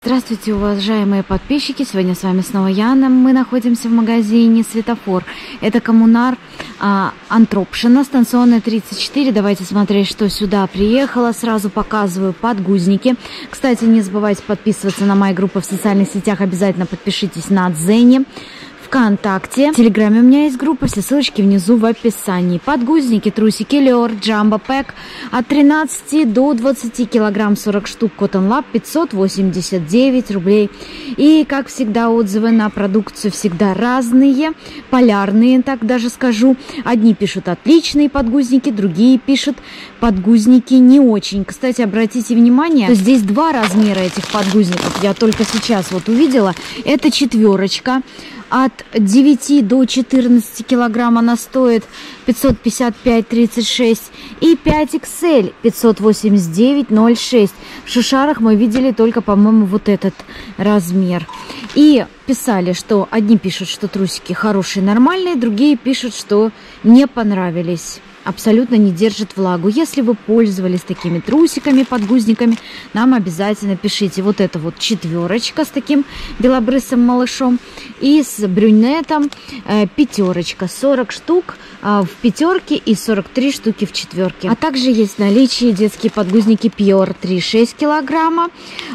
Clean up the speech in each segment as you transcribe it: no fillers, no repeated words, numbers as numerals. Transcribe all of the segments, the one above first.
Здравствуйте, уважаемые подписчики! Сегодня с вами снова Яна. Мы находимся в магазине «Светофор». Это коммунар Антропшина, станционная 34. Давайте смотреть, что сюда приехало. Сразу показываю подгузники. Кстати, не забывайте подписываться на мои группы в социальных сетях. Обязательно подпишитесь на Дзене, ВКонтакте. В Телеграме у меня есть группа, все ссылочки внизу в описании. Подгузники, трусики Лёр, Джамбо Пэк от 13 до 20 килограмм, 40 штук, Cotton Lab 589 рублей. И, как всегда, отзывы на продукцию всегда разные, полярные, так даже скажу. Одни пишут отличные подгузники, другие пишут подгузники не очень. Кстати, обратите внимание, что здесь два размера этих подгузников. Я только сейчас вот увидела. Это 4. От 9 до 14 килограмм она стоит 555,36 и 5XL 589,06. В Шушарах мы видели только, по-моему, вот этот размер. И писали, что одни пишут, что трусики хорошие, нормальные, другие пишут, что не понравились. Абсолютно не держит влагу. Если вы пользовались такими трусиками, подгузниками, нам обязательно пишите. Вот это вот 4 с таким белобрысым малышом и с брюнетом 5. 40 штук в 5 и 43 штуки в 4. А также есть в наличии детские подгузники Pure 3,6 килограмма,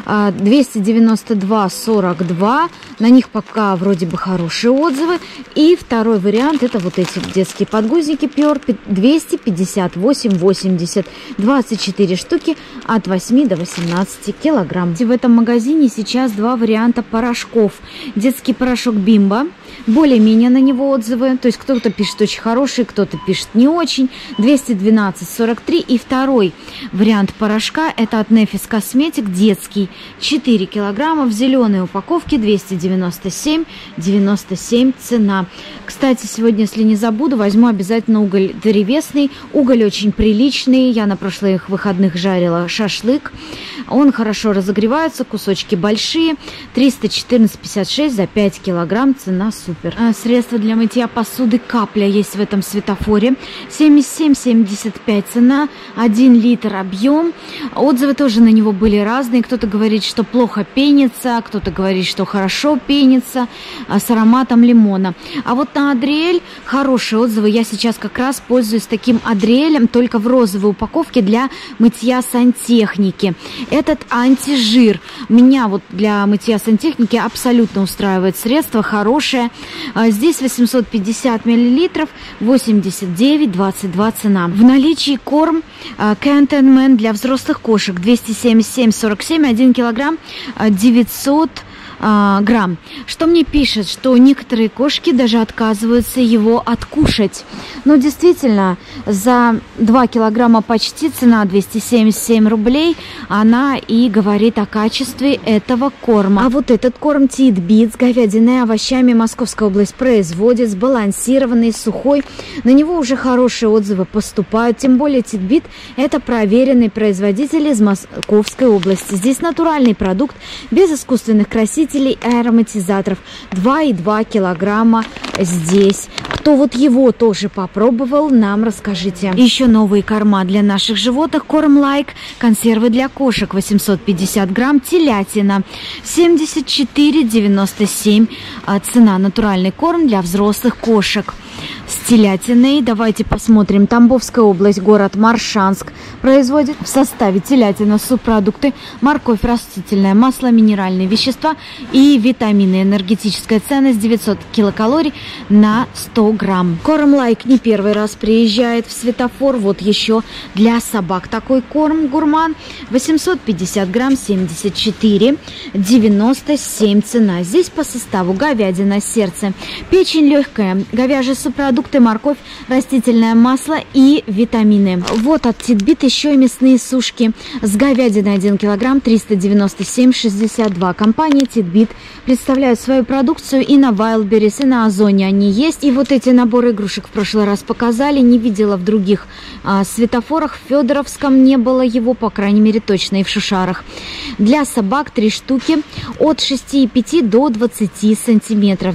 292,42. На них пока вроде бы хорошие отзывы. И второй вариант — это вот эти детские подгузники Pure 258,80, 24 штуки от 8 до 18 килограмм. В этом магазине сейчас два варианта порошков. Детский порошок Бимба, более-менее на него отзывы, то есть кто-то пишет очень хороший, кто-то пишет не очень, 212,43. И второй вариант порошка — это от Nefis Cosmetic, детский, 4 килограмма в зеленой упаковке, 297,97 цена. Кстати, сегодня, если не забуду, возьму обязательно уголь древесный. Уголь очень приличный. Я на прошлых выходных жарила шашлык. Он хорошо разогревается, кусочки большие. 314,56 за 5 килограмм. Цена супер. Средство для мытья посуды Капля есть в этом Светофоре. 77,75 цена. 1 литр объем. Отзывы тоже на него были разные. Кто-то говорит, что плохо пенится, кто-то говорит, что хорошо пенится, с ароматом лимона. А вот на Адриэль хорошие отзывы. Я сейчас как раз пользуюсь таким Адриэлем, только в розовой упаковке для мытья сантехники. Этот антижир. Меня вот для мытья сантехники абсолютно устраивает средство, хорошее. Здесь 850 миллилитров, 89,22 цена. В наличии корм Canton для взрослых кошек 277,47, 1 килограмм, 900 грамм. Что мне пишет, что некоторые кошки даже отказываются его откушать. Но действительно, за 2 килограмма почти цена 277 рублей. Она и говорит о качестве этого корма. А вот этот корм Титбит с говядиной и овощами Московская область производит, сбалансированный, сухой. На него уже хорошие отзывы поступают. Тем более Титбит — это проверенный производитель из Московской области. Здесь натуральный продукт, без искусственных красителей и ароматизаторов. 2,2 килограмма здесь. Кто вот его тоже попробовал, нам расскажите. Еще новые корма для наших животных. Корм Лайк, консервы для кошек 850 грамм, телятина 74,97 цена. Натуральный корм для взрослых кошек с телятиной. Давайте посмотрим. Тамбовская область, город Моршанск производит в составе телятина, субпродукты, морковь, растительное масло, минеральные вещества и витамины. Энергетическая ценность 900 килокалорий на 100 грамм. Корм Лайк не первый раз приезжает в Светофор. Вот еще для собак такой корм Гурман 850 грамм, 74,97 цена. Здесь по составу говядина, сердце, печень легкая, говяжий субпродукты, морковь, растительное масло и витамины. Вот от Титбит еще и мясные сушки с говядиной 1 килограмм, 397,62. Компания Титбит представляет свою продукцию и на Wildberries, и на Озоне они есть. И вот эти наборы игрушек в прошлый раз показали. Не видела в других Светофорах. В Федоровском не было его, по крайней мере, точно, и в Шушарах. Для собак 3 штуки от 6,5 до 20 сантиметров.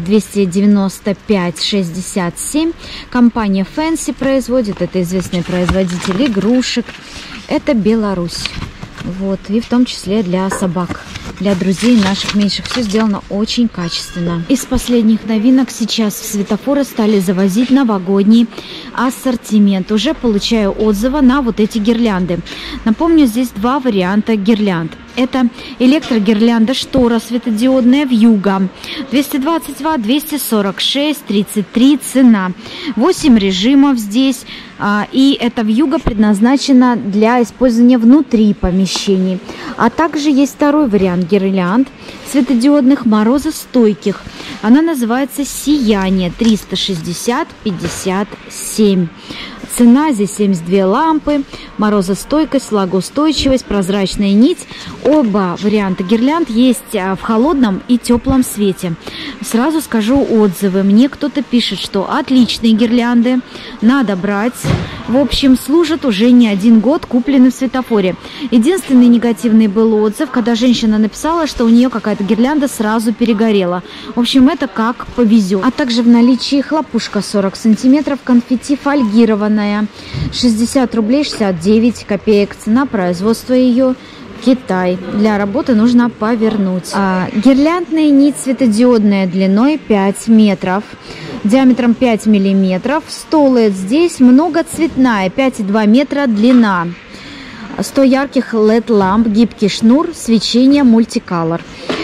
295,67. Компания Fancy производит. Это известный производитель игрушек. Это Беларусь. Вот, и в том числе для собак. для друзей наших меньших. Все сделано очень качественно. Из последних новинок сейчас в светофоры стали завозить новогодний ассортимент. Уже получаю отзывы на вот эти гирлянды. Напомню, здесь два варианта гирлянд. Это электрогирлянда штора светодиодная вьюга. 220 Вт, 246, 33 цена. 8 режимов здесь. И эта вьюга предназначена для использования внутри помещений. А также есть второй вариант гирлянд светодиодных морозостойких. Она называется «Сияние» 360-57. Цена здесь 72 лампы, морозостойкость, влагоустойчивость, прозрачная нить. Оба варианта гирлянд есть в холодном и теплом свете. Сразу скажу отзывы. Мне кто-то пишет, что отличные гирлянды, надо брать. В общем, служат уже не один год, куплены в светофоре. Единственный негативный был отзыв, когда женщина написала, что у нее какая-то гирлянда сразу перегорела. В общем, это как повезет. А также в наличии хлопушка 40 сантиметров, конфетти фольгированная, 60 рублей 69 копеек. Цена производства ее Китай. Для работы нужно повернуть. Гирляндная нить светодиодная длиной 5 метров. Диаметром 5 миллиметров. Столет здесь многоцветная, 5,2 метра длина. 100 ярких LED-ламп, гибкий шнур, свечение мультиколор.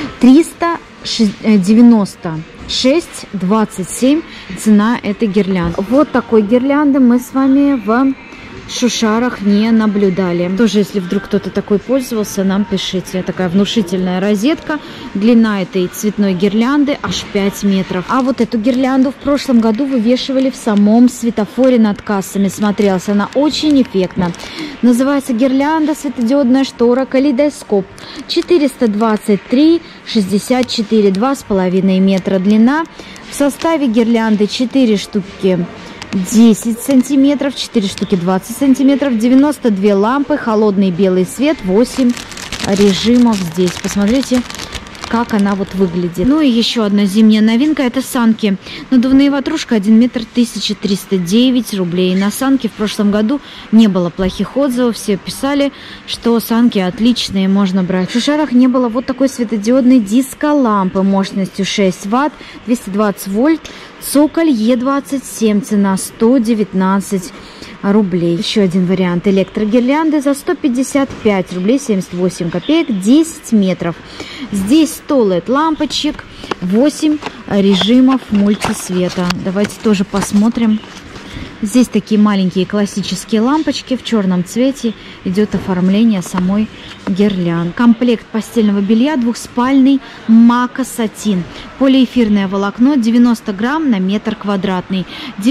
396,27 цена этой гирлянды. Вот такой гирлянды мы с вами в Шушарах не наблюдали. Тоже, если вдруг кто-то такой пользовался, нам пишите. Такая внушительная розетка. Длина этой цветной гирлянды аж 5 метров. А вот эту гирлянду в прошлом году вывешивали в самом светофоре над кассами. Смотрелась она очень эффектно. Называется гирлянда светодиодная штора калейдоскоп. 423, 64, 2,5 метра длина. В составе гирлянды 4 штуки 10 сантиметров, 4 штуки 20 сантиметров, 92 лампы, холодный белый свет, 8 режимов здесь. Посмотрите, как она вот выглядит. Ну и еще одна зимняя новинка, это санки. Надувные ватрушка 1 метр 1309 рублей. На санки в прошлом году не было плохих отзывов. Все писали, что санки отличные, можно брать. В Шушарах не было вот такой светодиодной диско-лампы мощностью 6 Вт, 220 вольт. Цоколь Е27, цена 119 рублей. Еще один вариант электрогирлянды за 155 рублей 78 копеек, 10 метров. Здесь 100 LED-лампочек, 8 режимов мультисвета. Давайте тоже посмотрим. Здесь такие маленькие классические лампочки в черном цвете. Идет оформление самой гирлянды. Комплект постельного белья двухспальный мака сатин. Полиэфирное волокно 90 грамм на метр квадратный.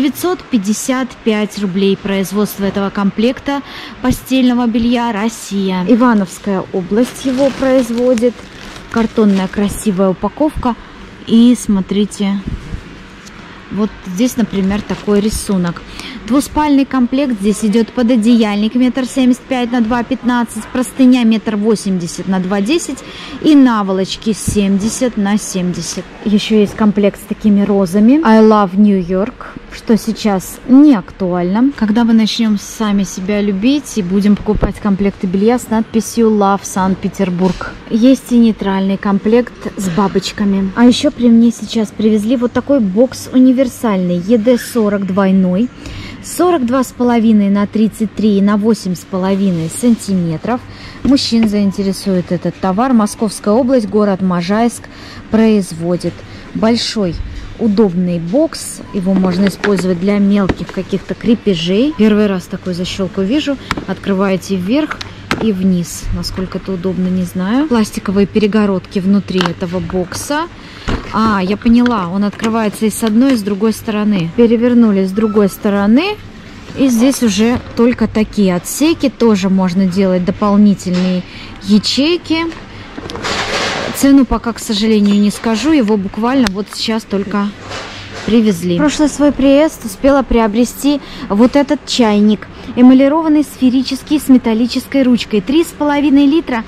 955 рублей. Производство этого комплекта постельного белья Россия. Ивановская область его производит. Картонная красивая упаковка. И смотрите... Вот здесь, например, такой рисунок. Двуспальный комплект. Здесь идет пододеяльник 1,75 на 2,15, простыня 1,80 на 2,10 и наволочки 70 на 70. Еще есть комплект с такими розами. I love New York, что сейчас не актуально. Когда мы начнем сами себя любить и будем покупать комплекты белья с надписью Love Санкт-Петербург. Есть и нейтральный комплект с бабочками. А еще при мне сейчас привезли вот такой бокс универсальный ED40 двойной. 42,5 на 33 на 8,5 сантиметров. Мужчин заинтересует этот товар. Московская область, город Можайск производит. Большой удобный бокс. Его можно использовать для мелких каких-то крепежей. Первый раз такой защелку вижу. Открываете вверх и вниз. Насколько это удобно, не знаю. Пластиковые перегородки внутри этого бокса. Я поняла, он открывается и с одной, и с другой стороны. Перевернули с другой стороны. И здесь уже только такие отсеки. Тоже можно делать дополнительные ячейки. Цену пока, к сожалению, не скажу. Его буквально вот сейчас только привезли. В прошлый свой приезд успела приобрести вот этот чайник. эмалированный сферический с металлической ручкой. 3,5 литра,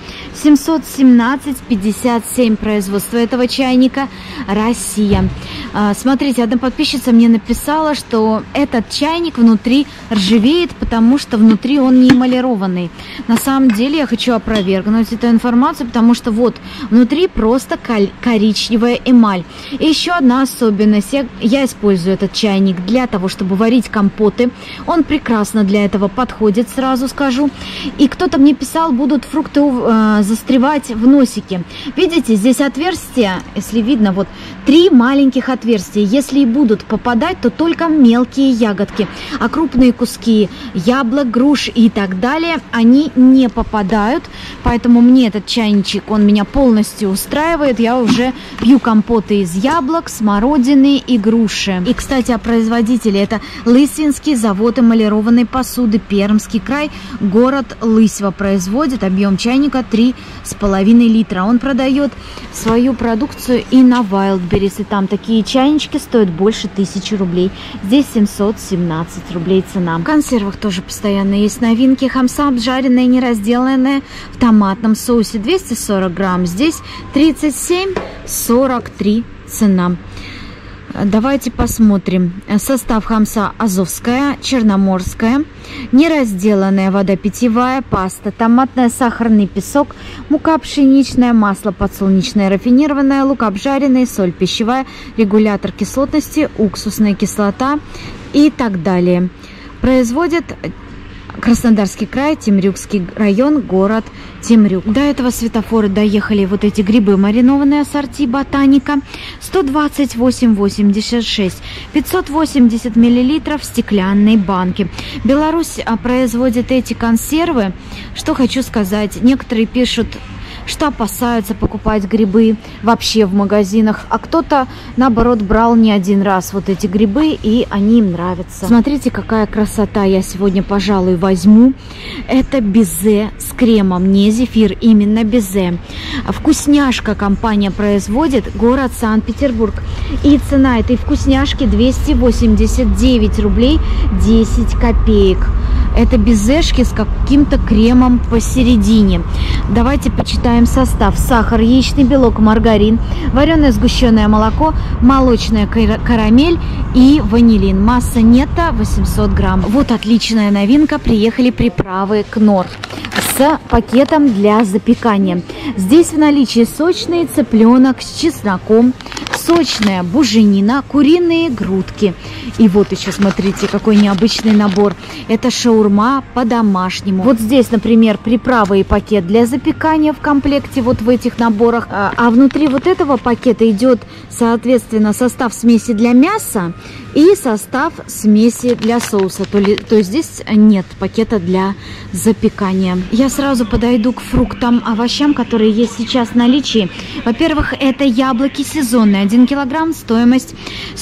717,57 производства этого чайника, Россия. Смотрите, одна подписчица мне написала, что этот чайник внутри ржавеет, потому что внутри он не эмалированный. На самом деле я хочу опровергнуть эту информацию, потому что вот внутри просто коричневая эмаль. И еще одна особенность. Я использую этот чайник для того, чтобы варить компоты. Он прекрасно для этого подходит, сразу скажу. И кто-то мне писал, будут фрукты застревать в носике. Видите, здесь отверстия, если видно, вот 3 маленьких отверстия. Если и будут попадать, то только мелкие ягодки. А крупные куски яблок, груш и так далее, они не попадают. Поэтому мне этот чайничек, он меня полностью устраивает. Я уже пью компоты из яблок, смородины и груши. И, кстати, о производителе. Это Лысвинский завод эмалированной посуды, Пермский край, город Лысьва производит. Объем чайника 3,5 литра. Он продает свою продукцию и на Wildberries. И там такие чайнички стоят больше 1000 рублей. Здесь 717 рублей цена. В консервах тоже постоянно есть новинки. Хамса обжаренная, неразделанная в томатном соусе 240 грамм. Здесь 37,43 цена. Давайте посмотрим. Состав хамса: азовская, черноморская, неразделанная вода питьевая, паста, томатная, сахарный песок, мука пшеничная, масло подсолнечное рафинированное, лук обжаренный, соль пищевая, регулятор кислотности, уксусная кислота и так далее. Производит Краснодарский край, Темрюкский район, город Темрюк. До этого светофора доехали вот эти грибы маринованные ассорти Ботаника. 128,86, 580 миллилитров в стеклянной банке. Беларусь производит эти консервы. Что хочу сказать, некоторые пишут, что опасаются покупать грибы вообще в магазинах, а кто-то, наоборот, брал не один раз вот эти грибы, и они им нравятся. Смотрите, какая красота я сегодня, пожалуй, возьму. Это безе с кремом, не зефир, именно безе. Вкусняшка компания производит, город Санкт-Петербург. И цена этой вкусняшки 289 рублей 10 копеек. Это безешки с каким-то кремом посередине. Давайте почитаем состав. Сахар, яичный белок, маргарин, вареное сгущенное молоко, молочная карамель и ванилин. Масса нетто 800 грамм. Вот отличная новинка. Приехали приправы Кнор с пакетом для запекания. Здесь в наличии сочный цыпленок с чесноком, сочная буженина, куриные грудки. И вот еще, смотрите, какой необычный набор. Это шаурма по-домашнему. Вот здесь, например, приправы и пакет для запекания в комплекте вот в этих наборах. А внутри вот этого пакета идет, соответственно, состав смеси для мяса и состав смеси для соуса. То есть здесь нет пакета для запекания. Я сразу подойду к фруктам, овощам, которые есть сейчас в наличии. Во-первых, это яблоки сезонные. 1 килограмм, стоимость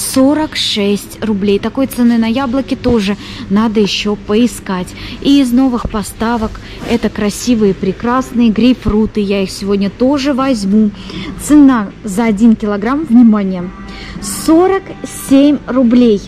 46 рублей. Такой цены на яблоки тоже надо еще поискать. И из новых поставок это красивые, прекрасные грейпфруты. Я их сегодня тоже возьму. Цена за 1 килограмм, внимание, 47 рублей.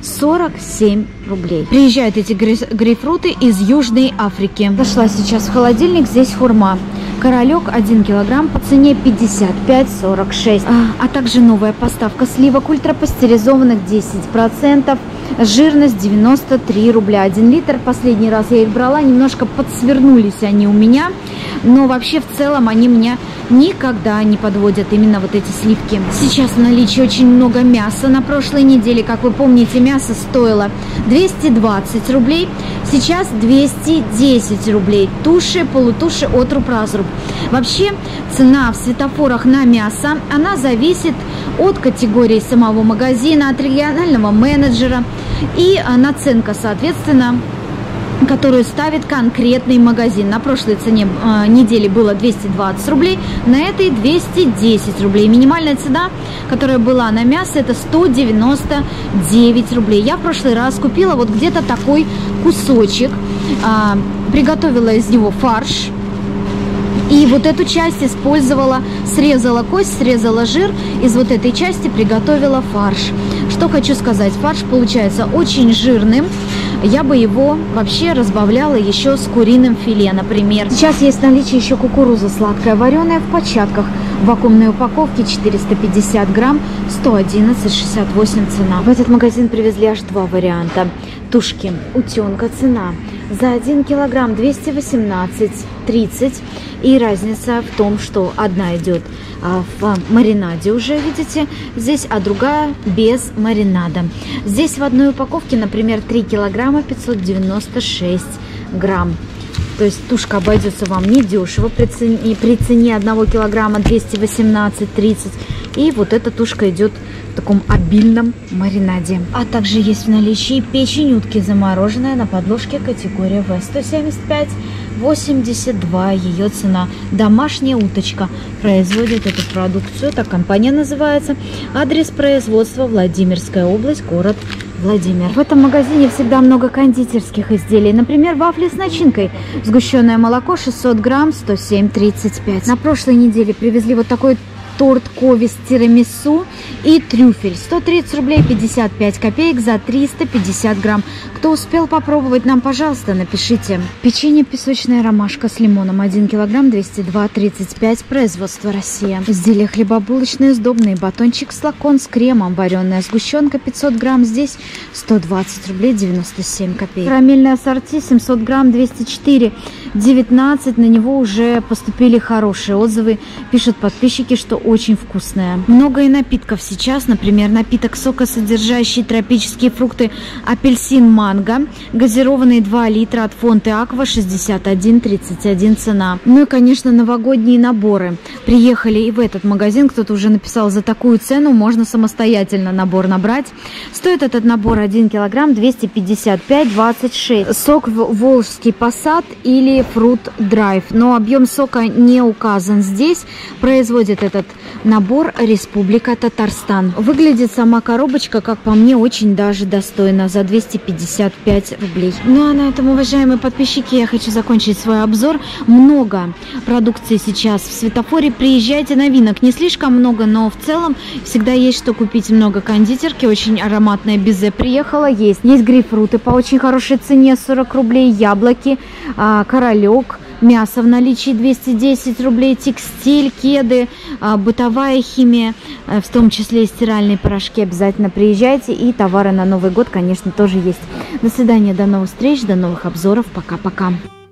47 рублей. Приезжают эти грейпфруты из Южной Африки. Зашла сейчас в холодильник, здесь хурма. Королек 1 килограмм по цене 55,46. А также новая поставка сливок ультрапастеризованных 10%. Жирность 93 рубля. 1 литр. Последний раз я их брала. Немножко подсвернулись они у меня. Но вообще в целом они меня никогда не подводят, именно вот эти сливки. Сейчас в наличии очень много мяса. На прошлой неделе, как вы помните, мясо стоило 220 рублей. Сейчас 210 рублей. Туши, полутуши, отруб, разруб. Вообще цена в светофорах на мясо, она зависит от категории самого магазина, от регионального менеджера и наценка, соответственно, которую ставит конкретный магазин. На прошлой цене недели было 220 рублей, на этой 210 рублей. Минимальная цена, которая была на мясо, это 199 рублей. Я в прошлый раз купила вот где-то такой кусочек, приготовила из него фарш. И вот эту часть использовала, срезала кость, срезала жир, из вот этой части приготовила фарш. Что хочу сказать, фарш получается очень жирным. Я бы его вообще разбавляла еще с куриным филе, например. Сейчас есть в наличии еще кукуруза сладкая, вареная в початках. В вакуумной упаковке 450 грамм, 111,68 цена. В этот магазин привезли аж два варианта. Тушки утенка, цена за 1 килограмм 218,30. И разница в том, что одна идет в маринаде уже, видите, здесь, а другая без маринада. Здесь в одной упаковке, например, 3 килограмма 596 грамм. То есть тушка обойдется вам недешево при цене 1 килограмма 218,30. И вот эта тушка идет в таком обильном маринаде. А также есть в наличии печень утки замороженная на подложке категория В. 175,82 ее цена. Домашняя уточка. Производит эту продукцию. Так компания называется. Адрес производства: Владимирская область, город Владимир. В этом магазине всегда много кондитерских изделий. Например, вафли с начинкой. Сгущенное молоко 600 грамм, 107,35. На прошлой неделе привезли вот такой торт Кови с тирамису и трюфель. 130 рублей 55 копеек за 350 грамм. Кто успел попробовать, нам, пожалуйста, напишите. Печенье песочная ромашка с лимоном 1 килограмм 202,35. Производство Россия. Изделия хлебобулочные, сдобные, батончик слакон с кремом, вареная сгущенка 500 грамм. Здесь 120 рублей 97 копеек. Карамельное ассорти 700 грамм 204,19. На него уже поступили хорошие отзывы. Пишут подписчики, что очень вкусная. Много и напитков сейчас. Например, напиток сокосодержащий тропические фрукты апельсин манго. Газированные 2 литра от Фонты Аква 61,31 цена. Ну и, конечно, новогодние наборы. Приехали и в этот магазин. Кто-то уже написал, за такую цену можно самостоятельно набор набрать. Стоит этот набор 1 килограмм 255,26. Сок Волжский Посад или Фрут Драйв. Но объем сока не указан здесь. Производит этот набор Республика Татарстан. Выглядит сама коробочка, как по мне, очень даже достойно, за 255 рублей. Ну а на этом, уважаемые подписчики, я хочу закончить свой обзор. Много продукции сейчас в светофоре. Приезжайте, новинок не слишком много, но в целом всегда есть что купить. Много кондитерки, очень ароматная безе приехала. Есть грейпфруты по очень хорошей цене, 40 рублей, яблоки, королек. Мясо в наличии 210 рублей, текстиль, кеды, бытовая химия, в том числе и стиральные порошки. Обязательно приезжайте. И товары на Новый год, конечно, тоже есть. До свидания, до новых встреч, до новых обзоров. Пока-пока.